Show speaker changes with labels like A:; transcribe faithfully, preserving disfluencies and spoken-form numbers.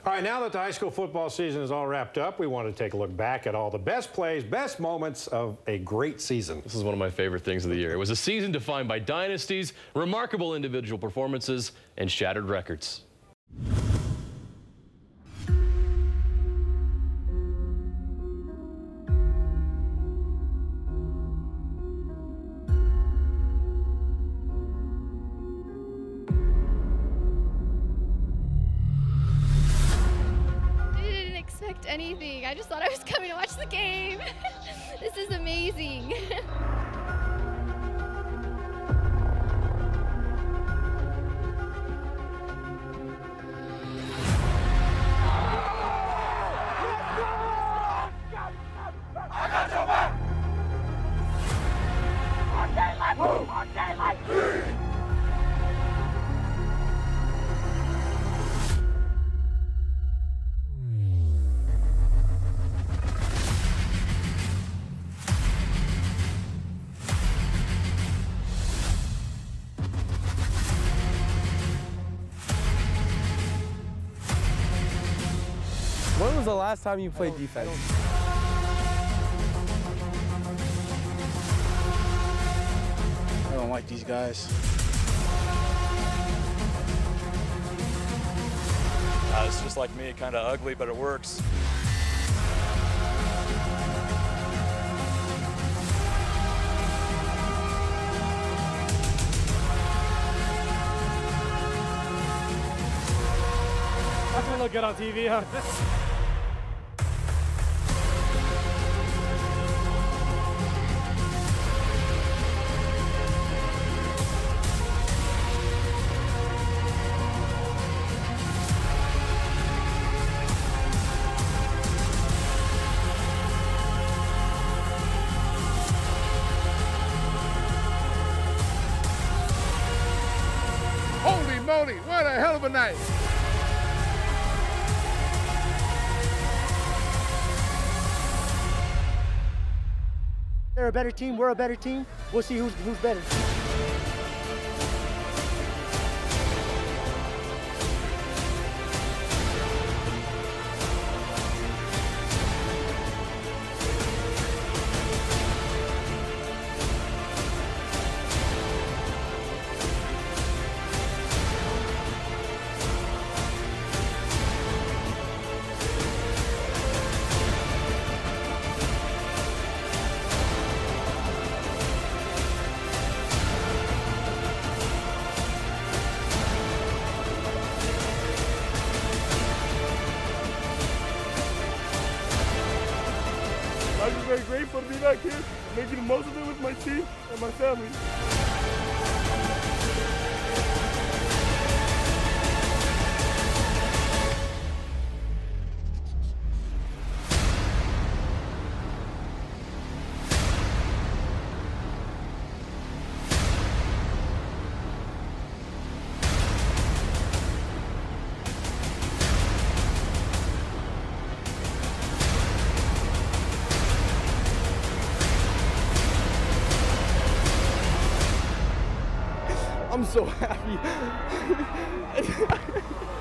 A: All right, now that the high school football season is all wrapped up, we want to take a look back at all the best plays, best moments of a great season.
B: This is one of my favorite things of the year. It was a season defined by dynasties, remarkable individual performances, and shattered records.
C: Anything. I just thought I was coming to watch the game. This is amazing.
D: When was the last time you played defense?
E: I don't like these guys.
F: Uh, it's just like me, kind of ugly, but it works.
D: That's gonna look good on T V, huh?
G: Holy moly, what a hell of a night!
E: They're a better team, we're a better team. We'll see who's, who's better.
G: I'm just very grateful to be back here, making the most of it with my team and my family.
D: I'm so happy.